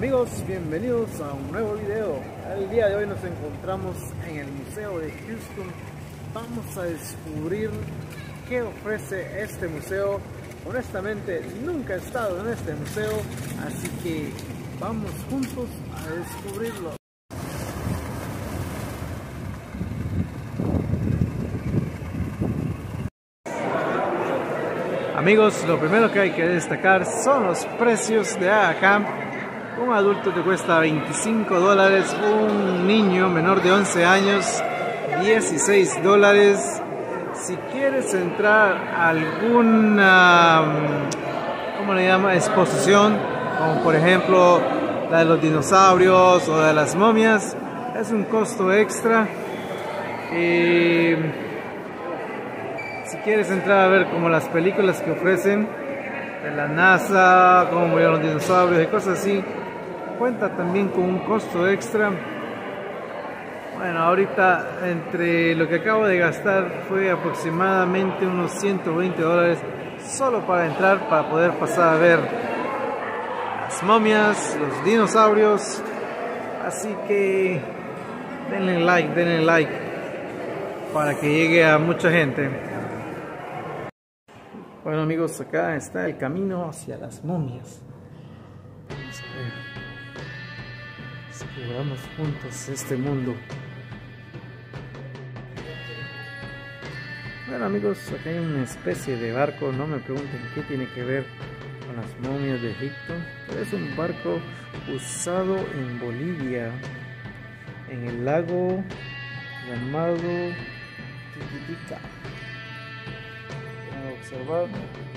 Amigos, bienvenidos a un nuevo video. El día de hoy nos encontramos en el Museo de Houston. Vamos a descubrir qué ofrece este museo. Honestamente, nunca he estado en este museo, así que vamos juntos a descubrirlo. Amigos, lo primero que hay que destacar son los precios de acá. Un adulto te cuesta $25, un niño menor de 11 años $16. Si quieres entrar a alguna, ¿cómo le llama?, exposición, como por ejemplo la de los dinosaurios o de las momias, es un costo extra. Si quieres entrar a ver como las películas que ofrecen de la NASA, cómo murieron los dinosaurios y cosas así, cuenta también con un costo extra. Bueno, ahorita entre lo que acabo de gastar fue aproximadamente unos $120 solo para entrar, para poder pasar a ver las momias, los dinosaurios. Así que denle like para que llegue a mucha gente. Bueno amigos, acá está el camino hacia las momias. Vamos a ver, descubramos juntos este mundo. Bueno amigos, acá hay una especie de barco. No me pregunten qué tiene que ver con las momias de Egipto, pero es un barco usado en Bolivia, en el lago llamado Titicaca. Voy a observar.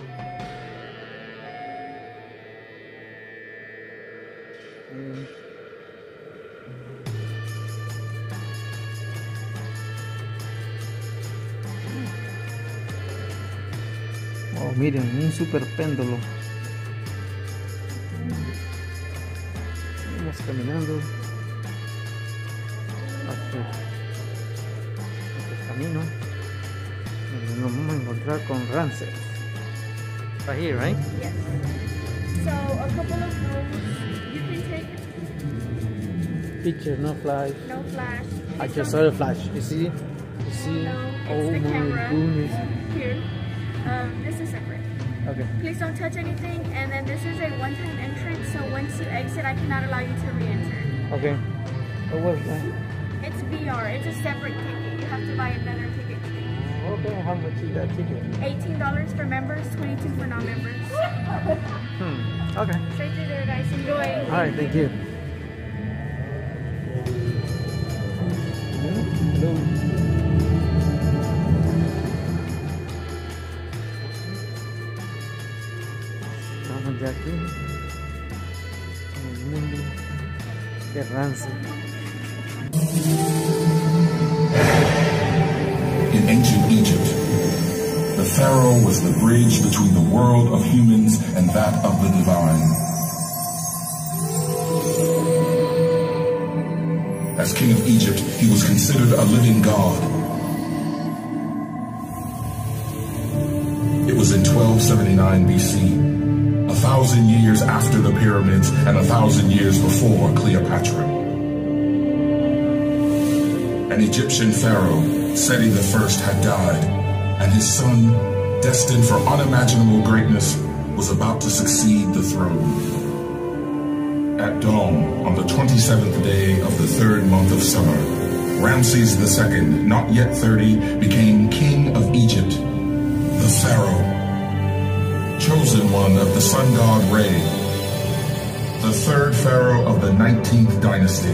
Oh, miren, un super péndulo. Vamos caminando hacia el camino donde nos vamos a encontrar con Ramses. Right here, right? Yes. So a couple of rules you can take. Picture, no flash. No flash. I just saw the flash. You see? You see? No, Oh it's the my camera. goodness. Here. This is separate. Okay. Please don't touch anything. And then this is a one-time entrance. So once you exit, I cannot allow you to re-enter. Okay. What was that? It's VR. It's a separate ticket. You have to buy another ticket. Okay, how much is that ticket? $18 for members, $22 for non-members. Okay. Straight through there, guys. Enjoy. Alright, thank you. Hello. Estamos ya aquí en el mundo de Ramses. In ancient Egypt, the pharaoh was the bridge between the world of humans and that of the divine. As king of Egypt, he was considered a living god. It was in 1279 BC, 1,000 years after the pyramids and 1,000 years before Cleopatra. An Egyptian pharaoh, Seti I, had died, and his son, destined for unimaginable greatness, was about to succeed the throne. At dawn, on the 27th day of the third month of summer, Ramses II, not yet 30, became king of Egypt, the pharaoh, chosen one of the sun god Re, the third pharaoh of the 19th dynasty.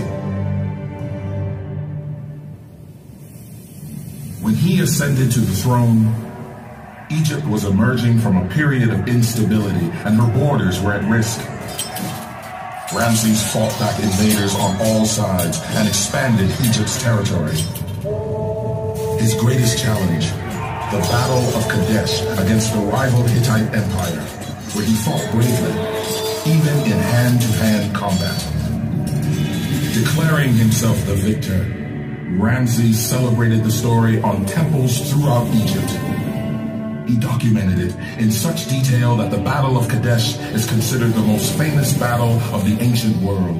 When he ascended to the throne, Egypt was emerging from a period of instability, and her borders were at risk. Ramses fought back invaders on all sides and expanded Egypt's territory. His greatest challenge, the Battle of Kadesh against the rival Hittite Empire, where he fought bravely, even in hand-to-hand combat. Declaring himself the victor, Ramses celebrated the story on temples throughout Egypt. He documented it in such detail that the Battle of Kadesh is considered the most famous battle of the ancient world.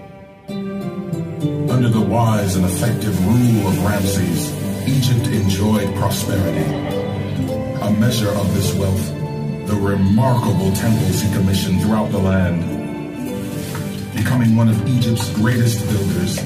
Under the wise and effective rule of Ramses, Egypt enjoyed prosperity. A measure of this wealth, the remarkable temples he commissioned throughout the land, becoming one of Egypt's greatest builders.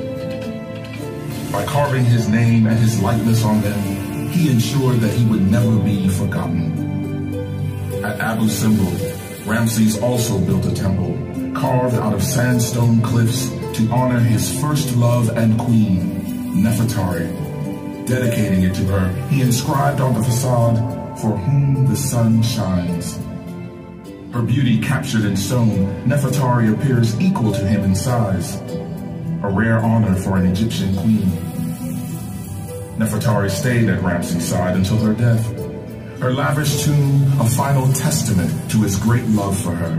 By carving his name and his likeness on them, he ensured that he would never be forgotten. At Abu Simbel, Ramses also built a temple carved out of sandstone cliffs to honor his first love and queen, Nefertari. Dedicating it to her, he inscribed on the facade, "For whom the sun shines." Her beauty captured in stone, Nefertari appears equal to him in size, a rare honor for an Egyptian queen. Nefertari stayed at Ramses' side until her death, her lavish tomb a final testament to his great love for her.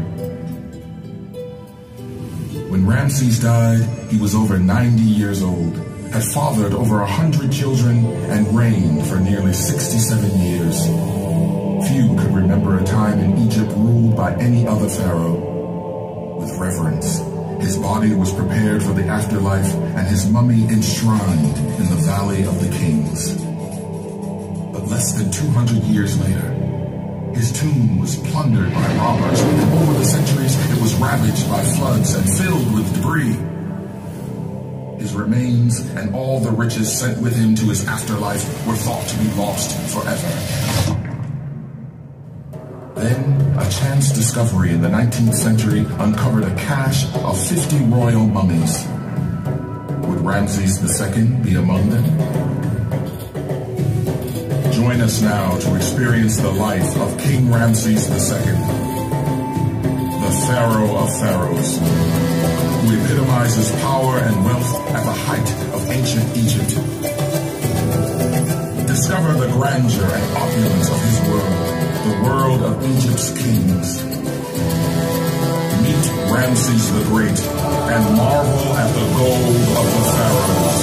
When Ramses died, he was over 90 years old, had fathered over 100 children, and reigned for nearly 67 years. Few could remember a time in Egypt ruled by any other pharaoh. With reverence, his body was prepared for the afterlife and his mummy enshrined in the Valley of the Kings. But less than 200 years later, his tomb was plundered by robbers, and over the centuries it was ravaged by floods and filled with debris. His remains and all the riches sent with him to his afterlife were thought to be lost forever. Then, a chance discovery in the 19th century uncovered a cache of 50 royal mummies. Would Ramses II be among them? Join us now to experience the life of King Ramses II, the Pharaoh of Pharaohs, who epitomizes power and wealth at the height of ancient Egypt. Discover the grandeur and opulence of his world, the world of Egypt's kings. Meet Ramses the Great and marvel at the gold of the pharaohs.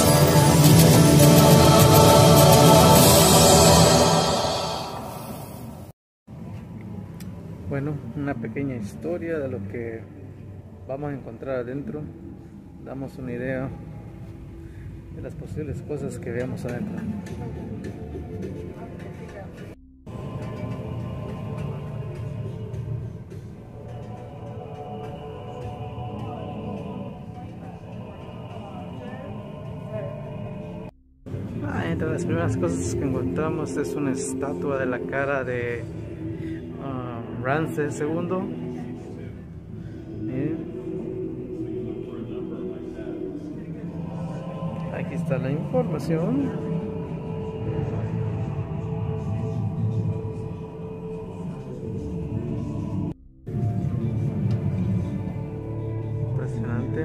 Bueno, una pequeña historia de lo que vamos a encontrar adentro. Damos una idea de las posibles cosas que veamos adentro. Entre las primeras cosas que encontramos es una estatua de la cara de Ramses II. Miren. Aquí está la información. Impresionante.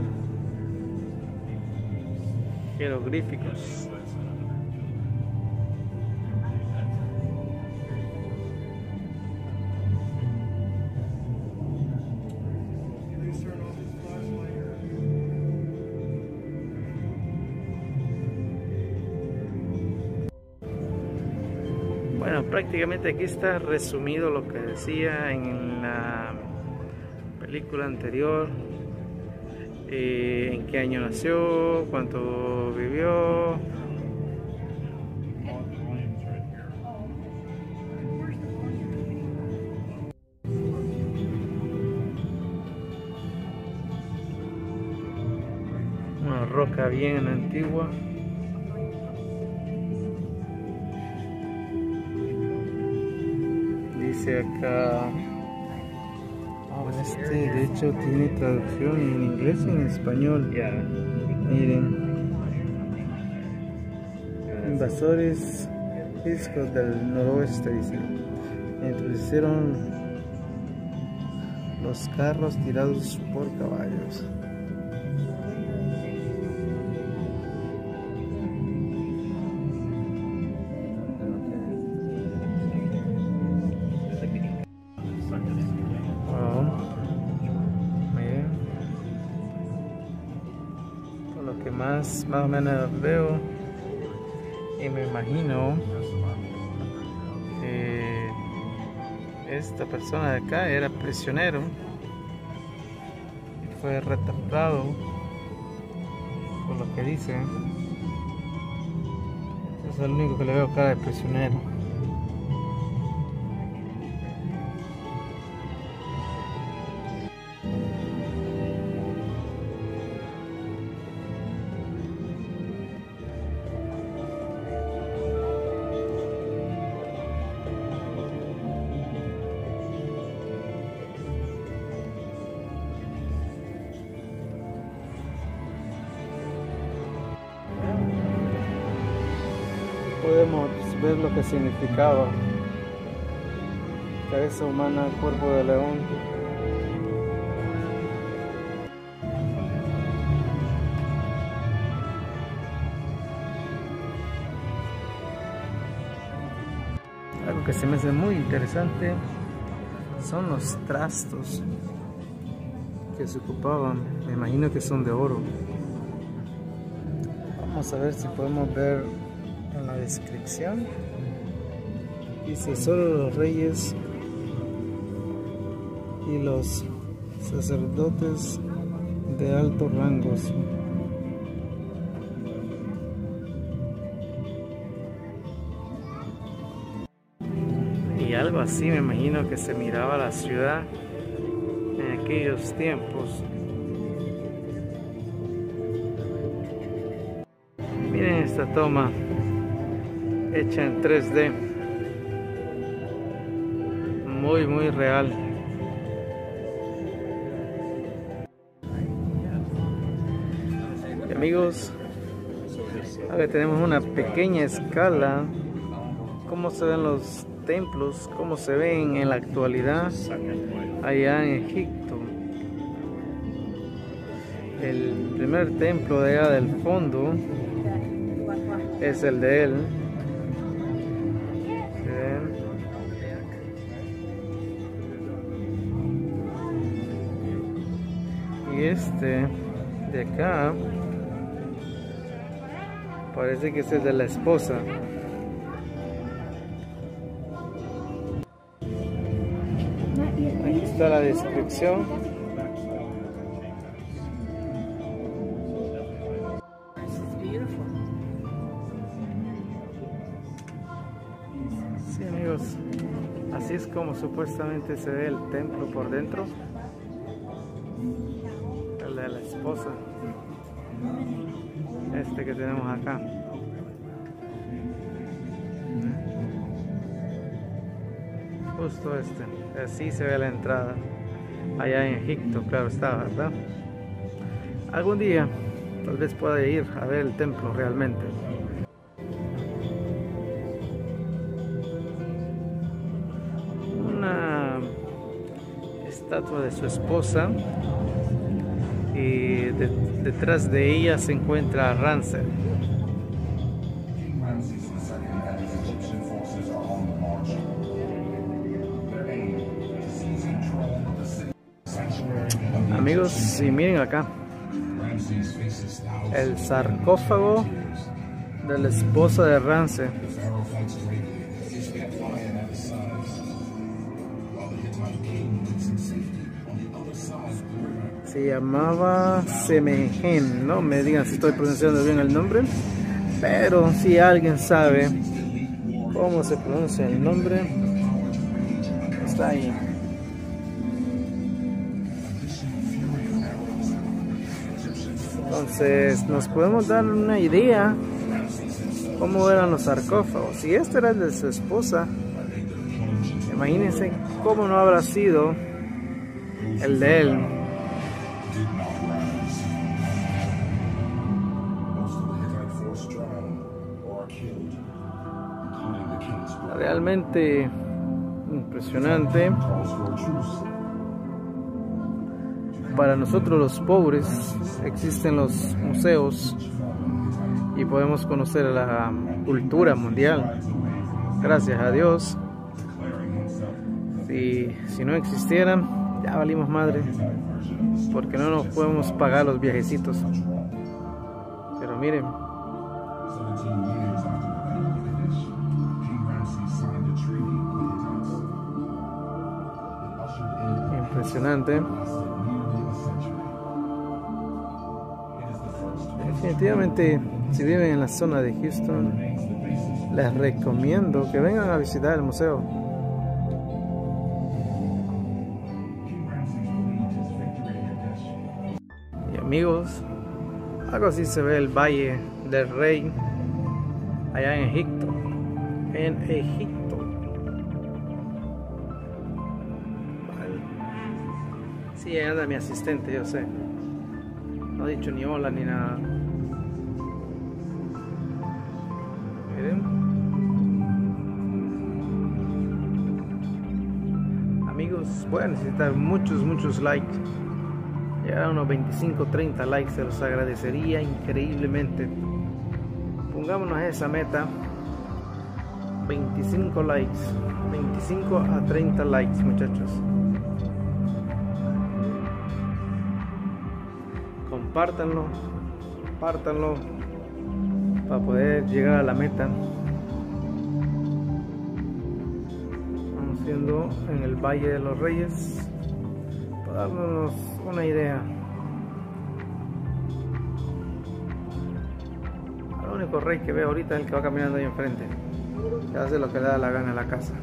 Jeroglíficos. Bueno, prácticamente aquí está resumido lo que decía en la película anterior, en qué año nació, cuánto vivió. Una roca bien antigua. Dice acá, este de hecho tiene traducción en inglés y en español. Miren, invasores físicos del noroeste, dice, introdujeron los carros tirados por caballos. Que más o menos veo y me imagino esta persona de acá era prisionero y fue retratado por lo que dice. Es el único que le veo cara de prisionero. Podemos ver lo que significaba cabeza humana, cuerpo de león. Algo que se me hace muy interesante son los trastos que se ocupaban. Me imagino que son de oro. Vamos a ver si podemos ver en la descripción. Dice: solo los reyes y los sacerdotes de altos rangos y algo así me imagino que se miraba la ciudad en aquellos tiempos. Miren esta toma hecha en 3D, muy real. Y amigos, ahora tenemos una pequeña escala cómo se ven los templos, cómo se ven en la actualidad allá en Egipto. El primer templo de allá del fondo es el de él. Y este de acá parece que es el de la esposa. Aquí está la descripción. Sí, amigos, así es como supuestamente se ve el templo por dentro. El de la esposa, este que tenemos acá. Justo este, así se ve la entrada allá en Egipto, claro está, ¿verdad? Algún día tal vez pueda ir a ver el templo realmente. Una estatua de su esposa y detrás de ella se encuentra Ramsés. Amigos, y miren acá el sarcófago de la esposa de Ramsés. Se llamaba Semehen, no me digan si estoy pronunciando bien el nombre, pero si alguien sabe cómo se pronuncia el nombre, está ahí. Entonces nos podemos dar una idea cómo eran los sarcófagos. Si este era el de su esposa, imagínense cómo no habrá sido el de él. Realmente impresionante. Para nosotros los pobres existen los museos y podemos conocer la cultura mundial, gracias a Dios. Si no existieran, ya valimos madre, porque no nos podemos pagar los viajecitos. Pero miren, impresionante. Definitivamente, si viven en la zona de Houston, les recomiendo que vengan a visitar el museo. Y amigos, algo así se ve el Valle del Rey allá en Egipto. Vale. Sí, ahí anda mi asistente, yo sé. No he dicho ni hola ni nada. Miren. Amigos, voy a necesitar muchos likes. Llegar a unos 25-30 likes, se los agradecería increíblemente. Pongámonos esa meta. 25 likes. 25 a 30 likes, muchachos. Compártanlo para poder llegar a la meta. Estamos siendo en el Valle de los Reyes, para darnos una idea. El único rey que veo ahorita es el que va caminando ahí enfrente, que hace lo que le da la gana en la casa.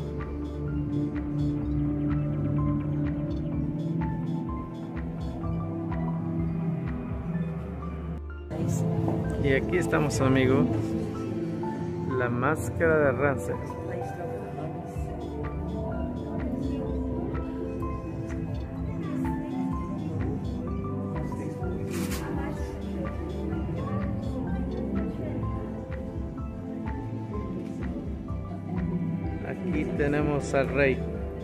Y aquí estamos, amigos, la máscara de Ramsés. Aquí tenemos al rey.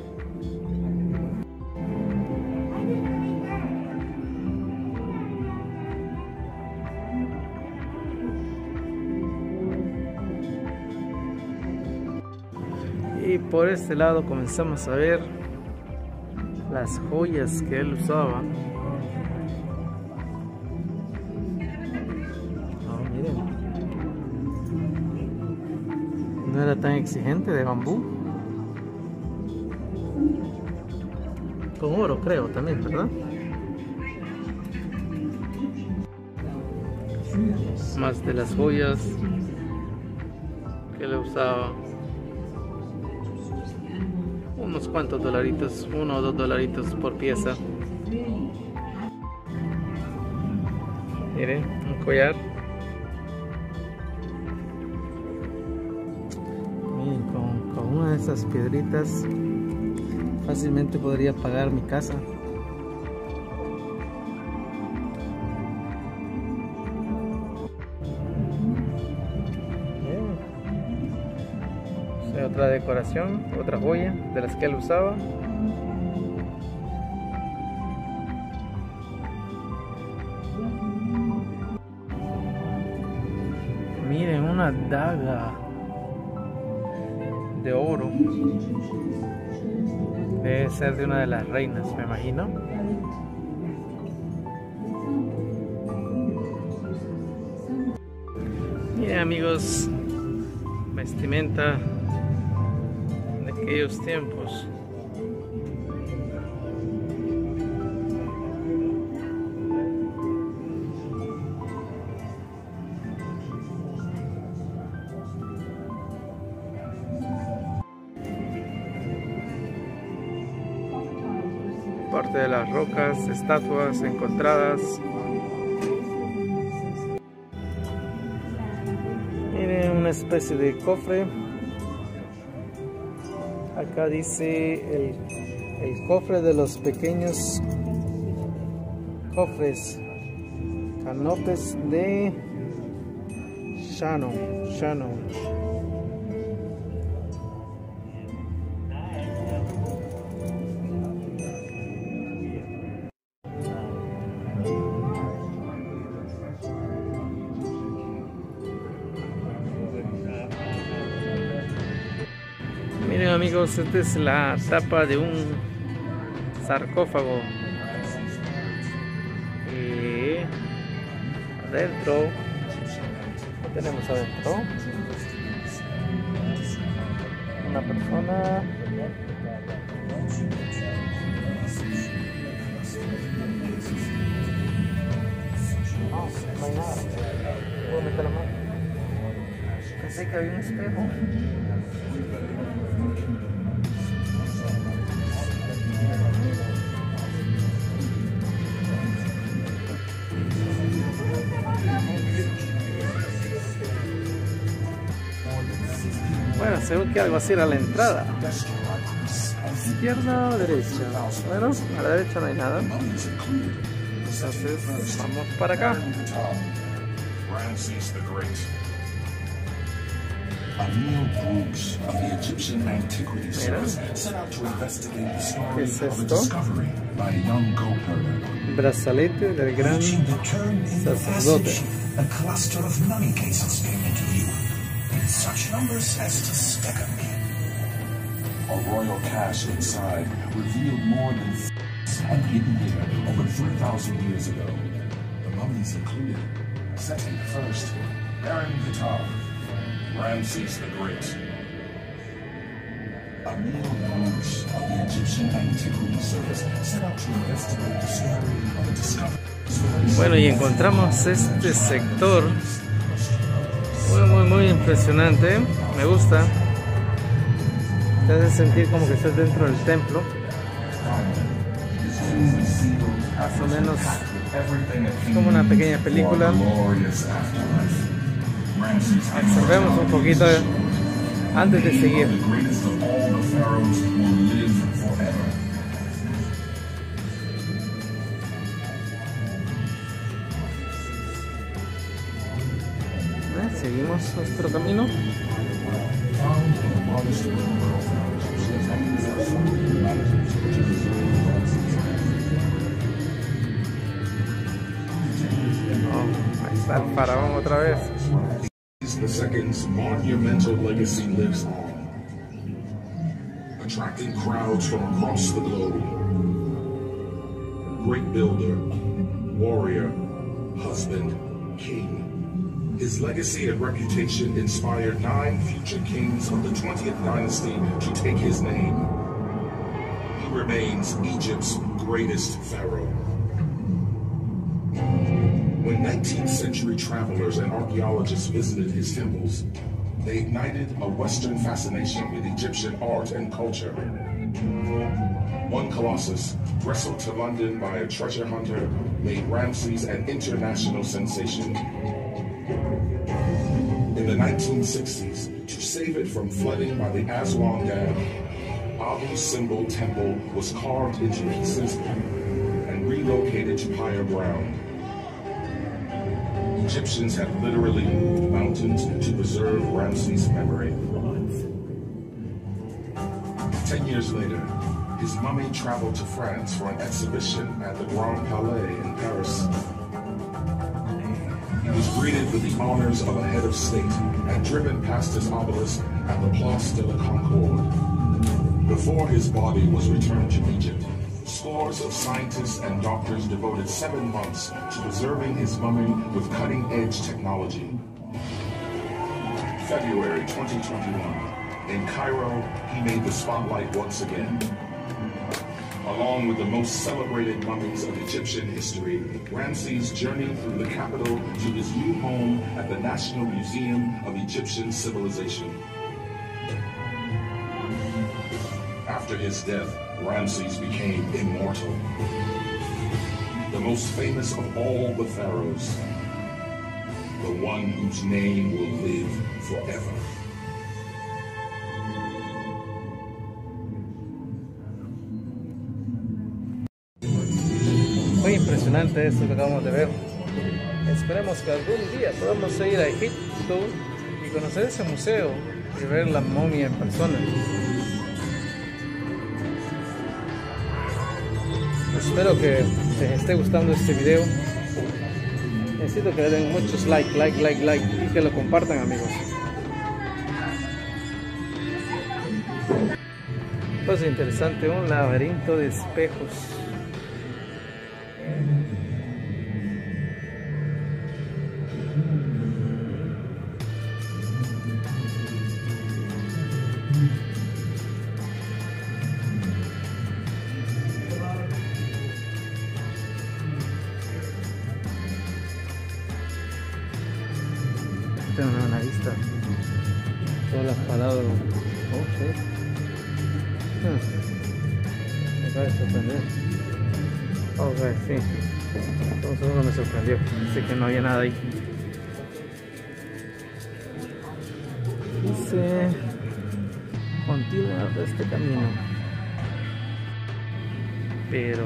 Y por este lado comenzamos a ver las joyas que él usaba. Oh, miren. No era tan exigente, de bambú. Con oro, creo, también, ¿verdad? Más de las joyas que él usaba. Unos cuantos dolaritos, 1 o 2 dolaritos por pieza. Miren, un collar. Miren, con una de esas piedritas fácilmente podría pagar mi casa. Otra decoración, otra joya de las que él usaba. Miren, una daga de oro. Debe ser de una de las reinas, me imagino. Miren, amigos, vestimenta aquellos tiempos. Parte de las rocas, estatuas encontradas. Miren, una especie de cofre. Acá dice el cofre de los pequeños cofres, canotes de Shannon. Miren, amigos, esta es la tapa de un sarcófago. Y adentro, ¿qué tenemos adentro? Una persona. no hay nada. Puedo meter la mano. Pensé que había un espejo. Bueno, según que algo así era la entrada. Izquierda o derecha. Bueno, a la derecha no hay nada. Entonces vamos para acá. Ramses the Great. Emil Brugsch of the Egyptian Antiquities Service set out to investigate the story of a discovery by a young goat herder. Brazalete del gran sacerdote. A cluster of mummy cases came into view, in such numbers as to stagger me. A royal cache inside revealed more than had hidden here over 3,000 years ago. The mummies included Seti I, Aaron Ptah, Ramses the Great. Emil Brugsch of the Egyptian Antiquities Service set out to investigate the story of a discovery. Bueno, y encontramos este sector muy impresionante. Me gusta. Te hace sentir como que estás dentro del templo. Más o menos es como una pequeña película. Observemos un poquito antes de seguir. Seguimos nuestro camino. Ahí está el faraón otra vez. The second's monumental legacy lives on, attracting crowds from across the globe. Great builder, warrior, husband, king. His legacy and reputation inspired 9 future kings of the 20th dynasty to take his name. He remains Egypt's greatest pharaoh. When 19th century travelers and archaeologists visited his temples, they ignited a Western fascination with Egyptian art and culture. One colossus, wrestled to London by a treasure hunter, made Ramses an international sensation. In the 1960s, to save it from flooding by the Aswan Dam, Abu's symbol temple was carved into pieces and relocated to higher ground. Egyptians had literally moved mountains to preserve Ramses' memory. 10 years later, his mummy traveled to France for an exhibition at the Grand Palais in Paris. He was greeted with the honors of a head of state and driven past his obelisk at the Place de la Concorde. Before his body was returned to Egypt, scores of scientists and doctors devoted 7 months to preserving his mummy with cutting-edge technology. February 2021, in Cairo, he made the spotlight once again. Along with the most celebrated mummies of Egyptian history, Ramses journeyed through the capital to his new home at the National Museum of Egyptian Civilization. After his death, Ramses became immortal, the most famous of all the pharaohs, the one whose name will live forever. Muy impresionante esto que acabamos de ver. Esperemos que algún día podamos ir a Egipto y conocer ese museo y ver la momia en persona. Espero que les esté gustando este video. Necesito que le den muchos like y que lo compartan, amigos. Cosa interesante, un laberinto de espejos. todas las palabras. Oh, sí. Me acaba de sorprender. Ok, sí. Un segundo me sorprendió. Pensé que no había nada ahí. Dice: continúa este camino. Pero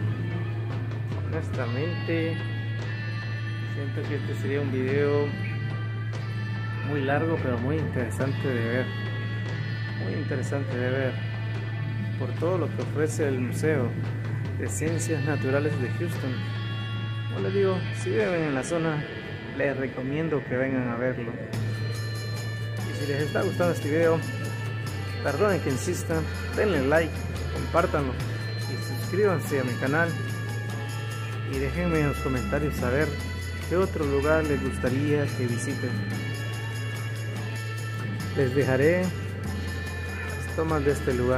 honestamente siento que este sería un video muy largo, pero muy interesante de ver. Muy interesante de ver por todo lo que ofrece el Museo de Ciencias Naturales de Houston. Como les digo, si viven en la zona, les recomiendo que vengan a verlo. Y si les está gustando este video, perdonen que insista, denle like, compártanlo y suscríbanse a mi canal. Y déjenme en los comentarios saber qué otro lugar les gustaría que visiten. Les dejaré las tomas de este lugar.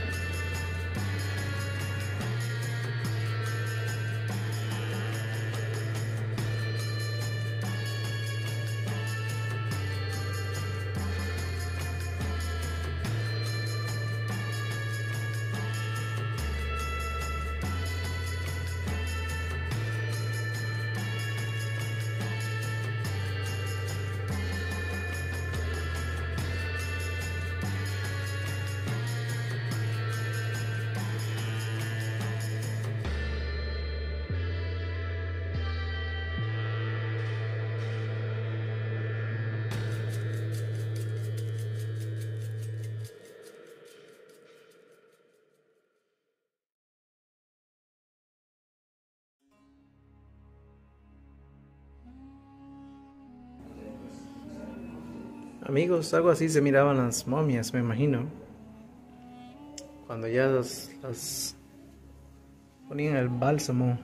Amigos, algo así se miraban las momias, me imagino. Cuando ya las ponían el bálsamo,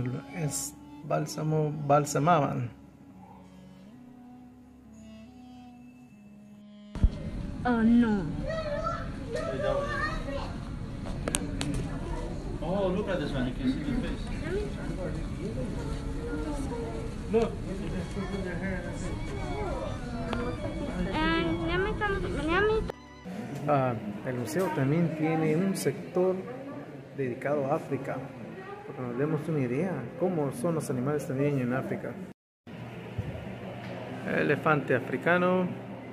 balsamaban. Oh no. Oh, look at this one. You can see the face. Look. El museo también tiene un sector dedicado a África, porque nos demos una idea cómo son los animales también en África. Elefante africano,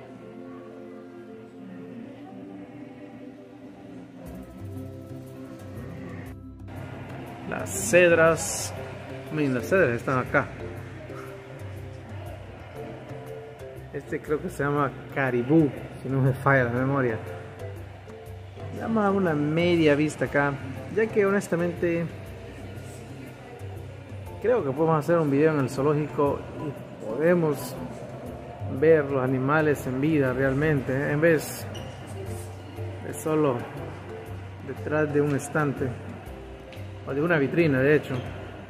las cedras. Las cedras están acá. Este creo que se llama caribú, si no me falla la memoria. Vamos a una media vista acá, ya que honestamente creo que podemos hacer un video en el zoológico y podemos ver los animales en vida realmente, en vez de solo detrás de un estante o de una vitrina, de hecho.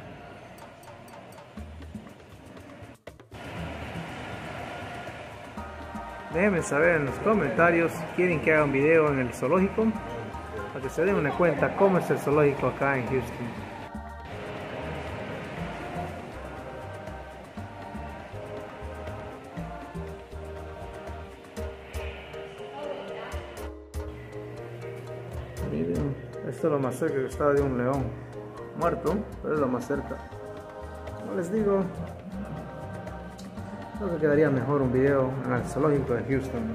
Déjenme saber en los comentarios si quieren que haga un video en el zoológico, para que se den una cuenta cómo es el zoológico acá en Houston. Miren, esto es lo más cerca que estaba de un león muerto, pero es lo más cerca. Como les digo, creo que quedaría mejor un video en el zoológico de Houston.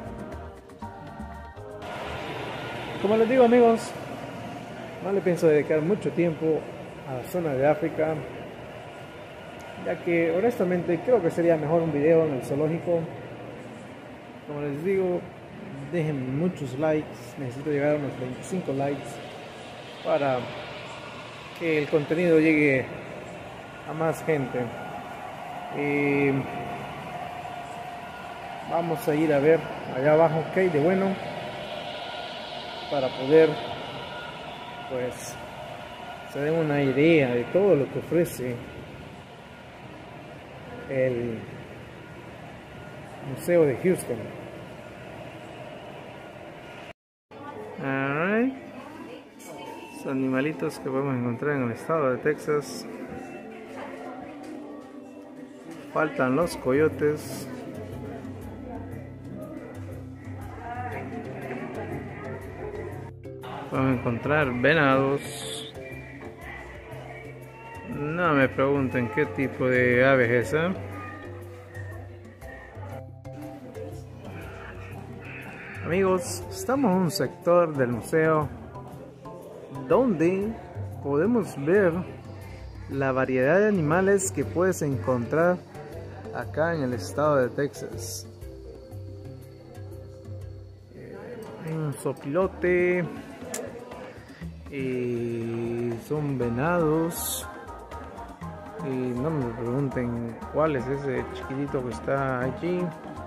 Como les digo, amigos, no le pienso dedicar mucho tiempo a la zona de África, ya que honestamente creo que sería mejor un video en el zoológico. Como les digo, dejen muchos likes, necesito llegar a unos 25 likes para que el contenido llegue a más gente. Y vamos a ir a ver allá abajo qué hay de bueno, para poder, pues, se den una idea de todo lo que ofrece el Museo de Houston. Alright. Los animalitos que podemos encontrar en el estado de Texas. Faltan los coyotes. Podemos encontrar venados. No me pregunten qué tipo de ave es esa. Amigos, estamos en un sector del museo donde podemos ver la variedad de animales que puedes encontrar acá en el estado de Texas. Un sopilote, y son venados, y no me pregunten cuál es ese chiquitito que está allí.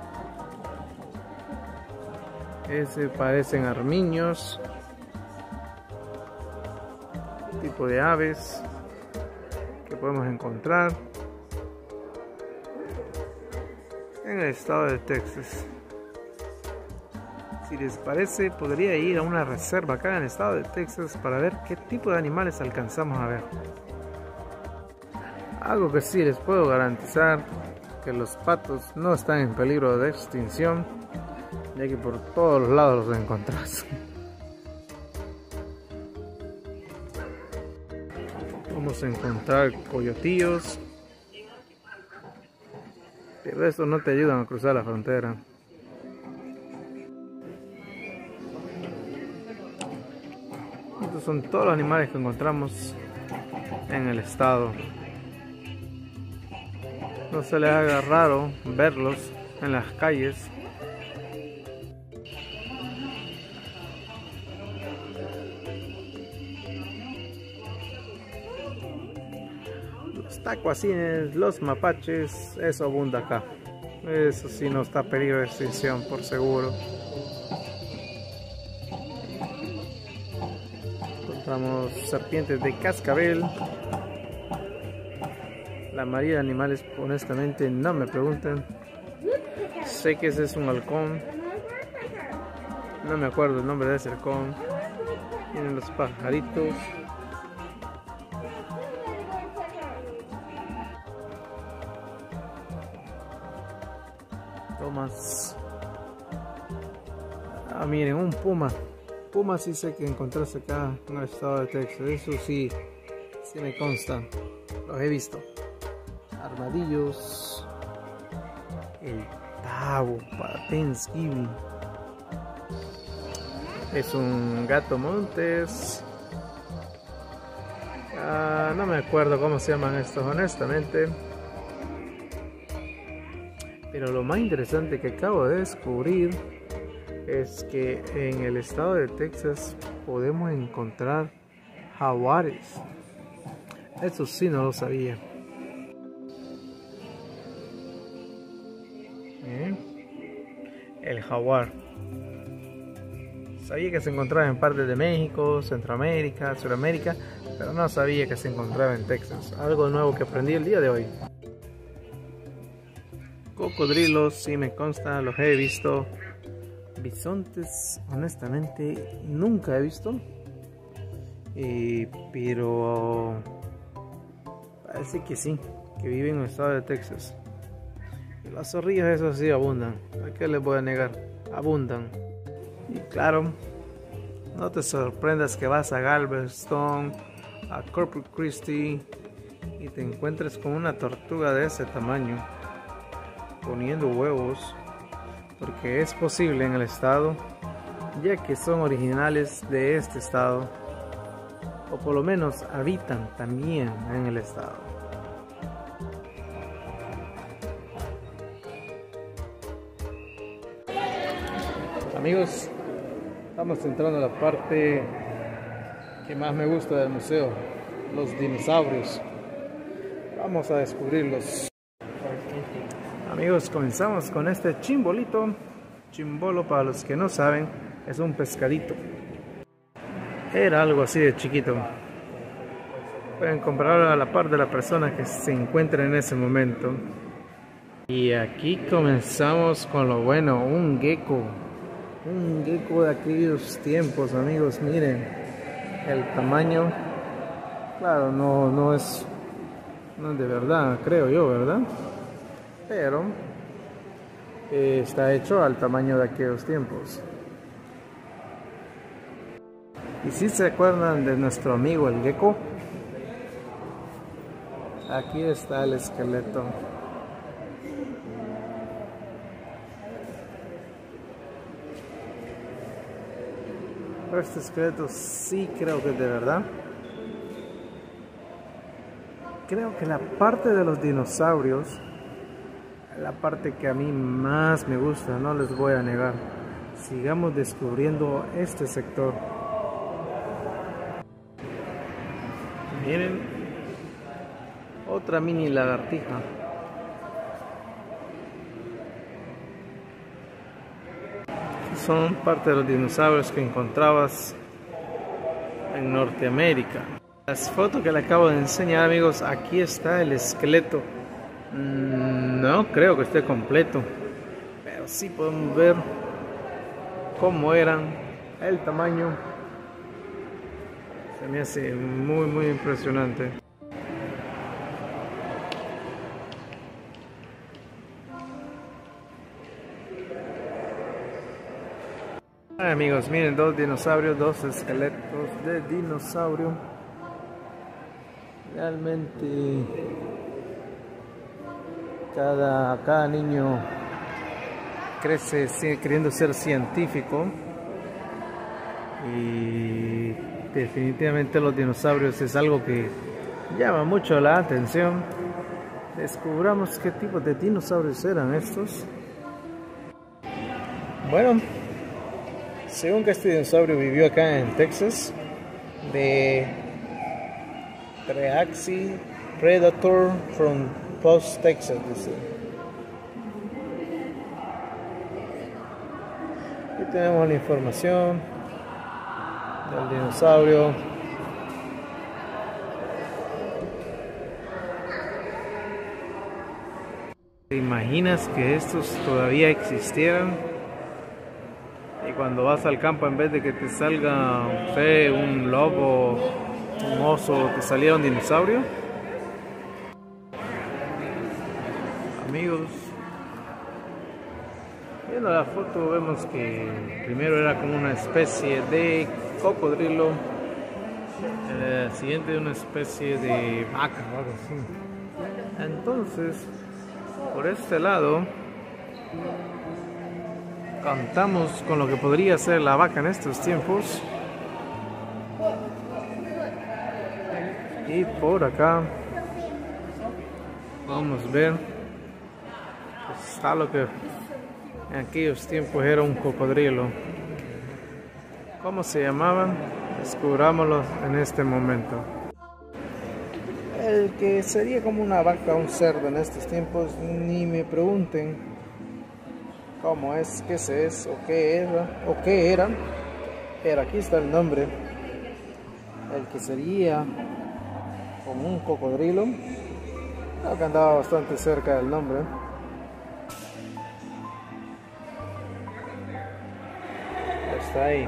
Ese parecen armiños, tipo de aves que podemos encontrar en el estado de Texas. Si les parece, podría ir a una reserva acá en el estado de Texas para ver qué tipo de animales alcanzamos a ver. Algo que sí les puedo garantizar, que los patos no están en peligro de extinción, ya que por todos los lados los encontrás. Vamos a encontrar coyotillos, pero estos no te ayudan a cruzar la frontera. Estos son todos los animales que encontramos en el estado. No se les haga raro verlos en las calles. Los tacuacines, los mapaches, eso abunda acá. Eso sí no está en peligro de extinción, por seguro. Encontramos serpientes de cascabel. La mayoría de animales, honestamente, no me pregunten. Sé que ese es un halcón. No me acuerdo el nombre de ese halcón. Tienen los pajaritos. Tomas. Ah, miren, un puma. Puma sí sé que encontraste acá en el estado de Texas. Eso sí, sí me consta. Los he visto. Armadillos. El pavo para Thanksgiving. Es un gato montés. No me acuerdo cómo se llaman estos, honestamente. Pero lo más interesante que acabo de descubrir es que en el estado de Texas podemos encontrar jaguares. Eso sí no lo sabía. El jaguar. Sabía que se encontraba en partes de México, Centroamérica, Sudamérica, pero no sabía que se encontraba en Texas. Algo nuevo que aprendí el día de hoy. Cocodrilos, sí me consta, los he visto. Bisontes, honestamente, nunca he visto. Pero parece que sí, que viven en el estado de Texas. Y las zorrillas, eso sí, abundan. ¿A qué les voy a negar? Abundan. Y claro, no te sorprendas que vas a Galveston, a Corpus Christi, y te encuentres con una tortuga de ese tamaño poniendo huevos, porque es posible en el estado, ya que son originales de este estado, o por lo menos habitan también en el estado. Amigos, estamos entrando a la parte que más me gusta del museo, los dinosaurios. Vamos a descubrirlos. Amigos, comenzamos con este chimbolito. Chimbolo, para los que no saben, es un pescadito. Era algo así de chiquito. Pueden comprarlo a la par de la persona que se encuentra en ese momento. Y aquí comenzamos con lo bueno, un gecko. Un gecko de aquellos tiempos, amigos. Miren el tamaño. Claro, no es de verdad, creo yo, ¿verdad? Pero está hecho al tamaño de aquellos tiempos. Y si se acuerdan de nuestro amigo el gecko, aquí está el esqueleto. Pero este esqueleto sí creo que es de verdad. Creo que la parte de los dinosaurios, la parte que a mí más me gusta, no les voy a negar. Sigamos descubriendo este sector. Miren, otra mini lagartija. Son parte de los dinosaurios que encontrabas en Norteamérica. Las fotos que le acabo de enseñar, amigos, aquí está el esqueleto. No creo que esté completo, pero sí podemos ver cómo eran, el tamaño. Se me hace muy impresionante. Amigos, miren, dos dinosaurios, dos esqueletos de dinosaurio. Realmente cada niño crece queriendo ser científico, y definitivamente los dinosaurios es algo que llama mucho la atención. Descubramos qué tipo de dinosaurios eran estos. Bueno, según que este dinosaurio vivió acá en Texas, de Triaxi Predator from Post Texas, dice. Aquí tenemos la información del dinosaurio. ¿Te imaginas que estos todavía existieran? Y cuando vas al campo, en vez de que te salga, no sé, un lobo, un oso, te saliera un dinosaurio. Amigos, viendo la foto vemos que primero era como una especie de cocodrilo, el siguiente una especie de vaca o algo así. Entonces, por este lado contamos con lo que podría ser la vaca en estos tiempos. Y por acá vamos a ver, pues, está lo que en aquellos tiempos era un cocodrilo. ¿Cómo se llamaban? Descubrámoslo en este momento. El que sería como una vaca, un cerdo en estos tiempos, ni me pregunten cómo es, qué es o qué era, pero aquí está el nombre. El que sería como un cocodrilo, creo que andaba bastante cerca del nombre. Está ahí.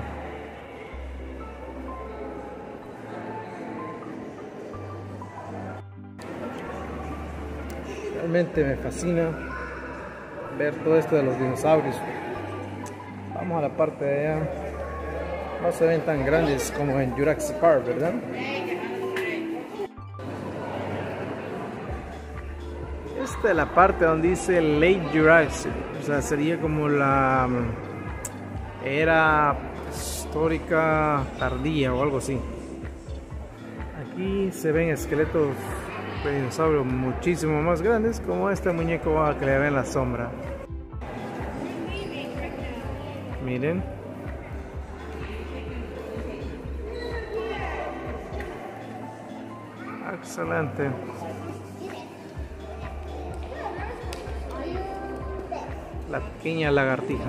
Realmente me fascina ver todo esto de los dinosaurios. Vamos a la parte de allá. No se ven tan grandes como en Jurassic Park, ¿verdad? Esta es la parte donde dice Late Jurassic, o sea, sería como la era histórica tardía o algo así. Aquí se ven esqueletos de dinosaurios muchísimo más grandes, como este muñeco que le ve en la sombra. Miren. Excelente. La pequeña lagartija.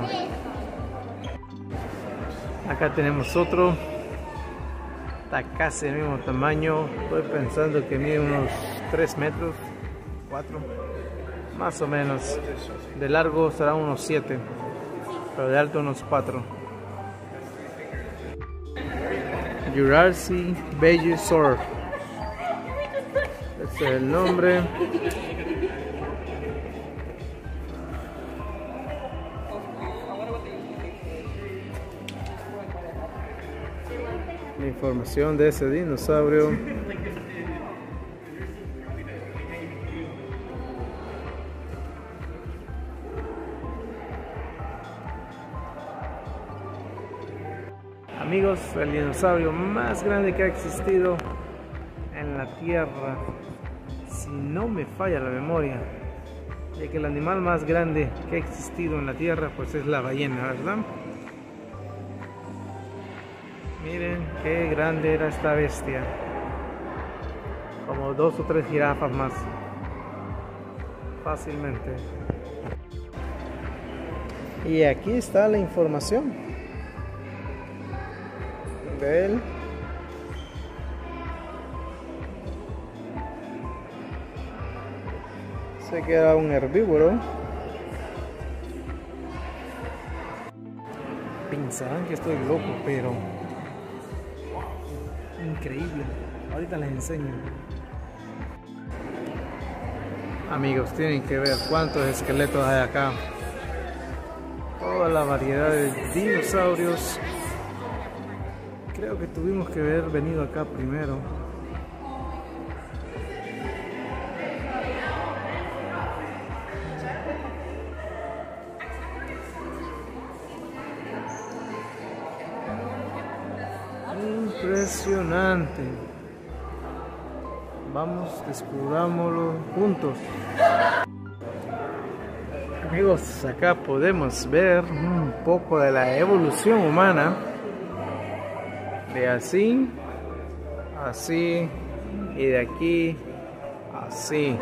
Acá tenemos otro. Está casi del mismo tamaño. Estoy pensando que mide unos 3 metros, 4, más o menos. De largo será unos 7, pero de alto unos 4. Jurassic Velosaur. Este es el nombre. la información de ese dinosaurio. Amigos, el dinosaurio más grande que ha existido en la Tierra, si no me falla la memoria, ya que el animal más grande que ha existido en la Tierra pues es la ballena, ¿verdad? Miren qué grande era esta bestia, como 2 o 3 jirafas más, fácilmente. Y aquí está la información de él. Sé que era un herbívoro. Pensarán que estoy loco, pero increíble. Ahorita les enseño. Amigos, tienen que ver cuántos esqueletos hay acá. Toda la variedad de dinosaurios. Creo que tuvimos que haber venido acá primero. Impresionante. Vamos, descubrámoslo juntos. Amigos, acá podemos ver un poco de la evolución humana. De así, así, y de aquí, así.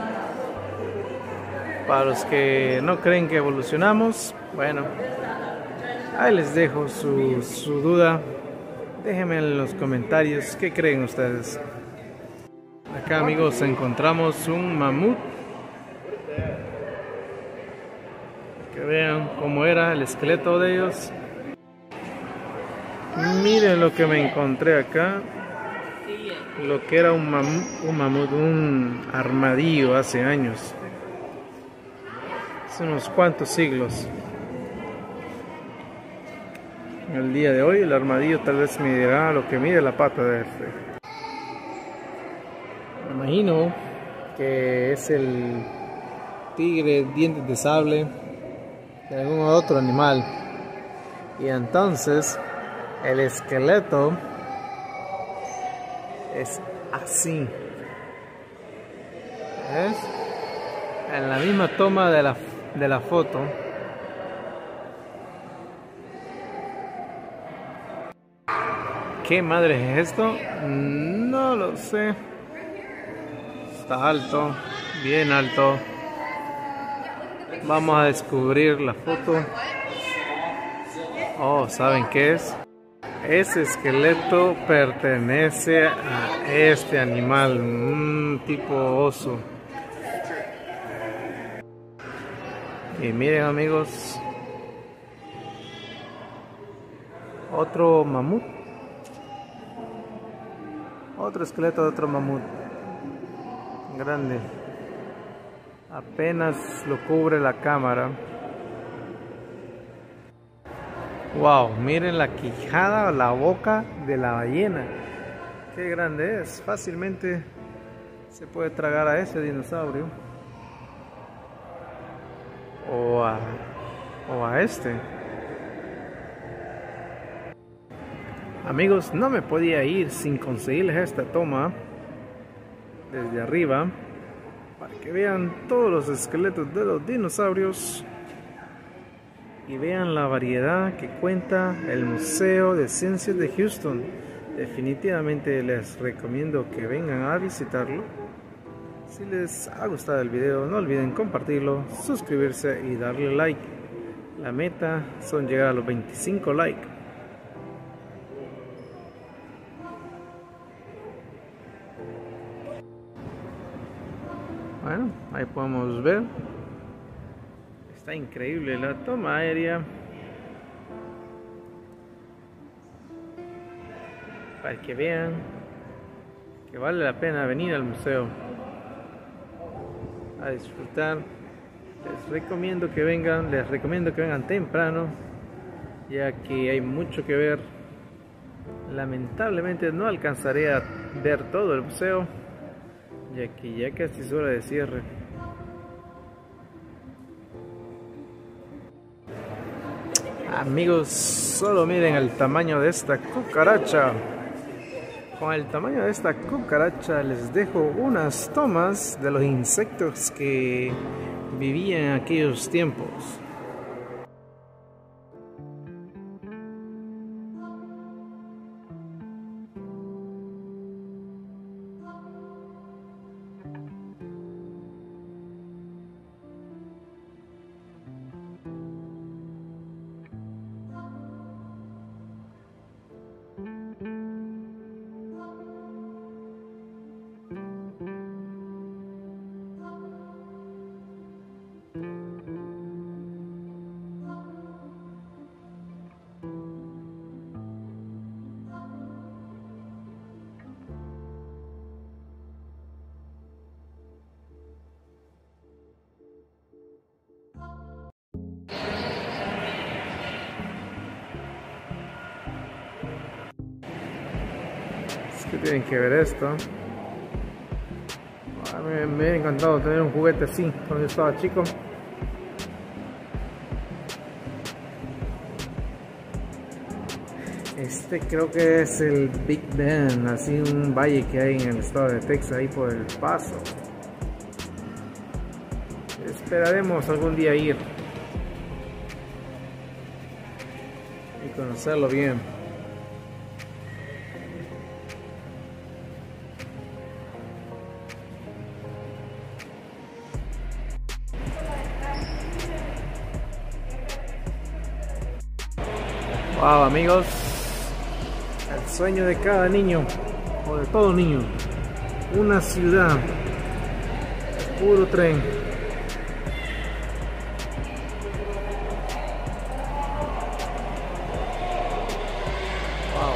Para los que no creen que evolucionamos, bueno, ahí les dejo su duda. Déjenme en los comentarios qué creen ustedes. Acá, amigos, encontramos un mamut. Que vean cómo era el esqueleto de ellos. Miren lo que me encontré acá. Lo que era un mamut, un armadillo hace años. Hace unos cuantos siglos. El día de hoy el armadillo tal vez medirá lo que mide la pata de este. Me imagino que es el tigre dientes de sable de algún otro animal. Y entonces el esqueleto es así. ¿Ves? En la misma toma de la foto. ¿Qué madre es esto? No lo sé. Está alto, bien alto. Vamos a descubrir la foto. Oh, ¿saben qué es? Ese esqueleto pertenece a este animal, un tipo oso. Y miren, amigos, otro mamut. Otro esqueleto de otro mamut grande. Apenas lo cubre la cámara. Wow, miren la quijada o la boca de la ballena. Qué grande es. Fácilmente se puede tragar a ese dinosaurio. O a este. Amigos, no me podía ir sin conseguirles esta toma desde arriba para que vean todos los esqueletos de los dinosaurios y vean la variedad que cuenta el Museo de Ciencias de Houston. Definitivamente les recomiendo que vengan a visitarlo. Si les ha gustado el video, no olviden compartirlo, suscribirse y darle like. La meta son llegar a los 25 likes. Bueno, ahí podemos ver. Está increíble la toma aérea. Para que vean que vale la pena venir al museo a disfrutar. Les recomiendo que vengan temprano, ya que hay mucho que ver Lamentablemente no alcanzaré a ver todo el museo, ya que ya casi es hora de cierre. Amigos, solo miren el tamaño de esta cucaracha. Con el tamaño de esta cucaracha les dejo unas tomas de los insectos que vivían en aquellos tiempos. Que tienen que ver esto. Me hubiera encantado tener un juguete así cuando yo estaba chico. Este creo que es el Big Bend, así un valle que hay en el estado de Texas, ahí por El Paso. Esperaremos algún día ir y conocerlo bien. Wow, amigos, el sueño de cada niño, o de todo niño, una ciudad, puro tren. Wow.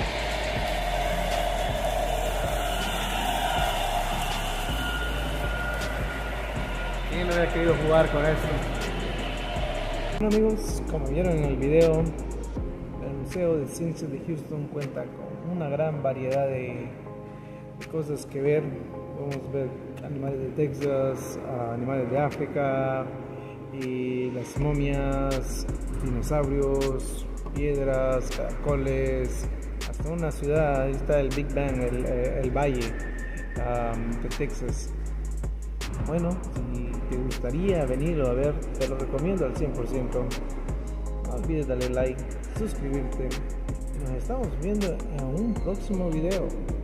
¿Quién no había querido jugar con esto? Bueno, amigos, como vieron en el video, el Museo de Ciencias de Houston cuenta con una gran variedad de cosas que ver. Podemos ver animales de Texas, animales de África, y las momias, dinosaurios, piedras, caracoles, hasta una ciudad. Ahí está el Big Bend, el valle de Texas. Bueno, si te gustaría venirlo a ver, te lo recomiendo al 100%. No olvides darle like, suscribirte. Nos estamos viendo en un próximo video.